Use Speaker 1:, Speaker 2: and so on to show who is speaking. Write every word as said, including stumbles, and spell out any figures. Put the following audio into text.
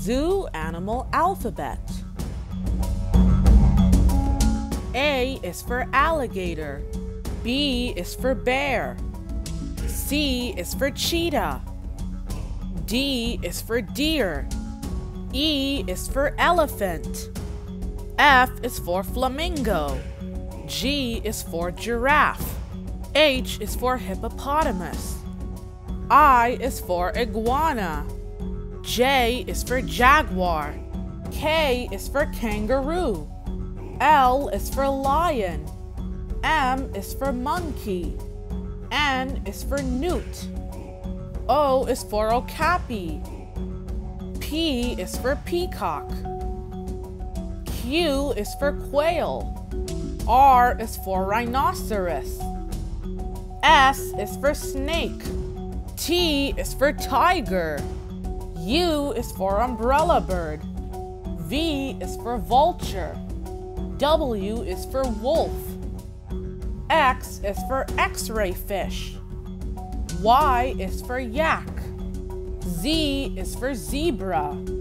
Speaker 1: Zoo animal alphabet. A is for alligator. B is for bear. C is for cheetah. D is for deer. E is for elephant. F is for flamingo. G is for giraffe. H is for hippopotamus. I is for iguana. J is for jaguar. K is for kangaroo. L is for lion. M is for monkey. N is for newt. O is for Okapi. P is for peacock. Q is for quail. R is for rhinoceros. S is for snake. T is for tiger. U is for umbrellabird. V is for vulture. W is for wolf. X is for X-ray fish. Y is for yak. Z is for zebra.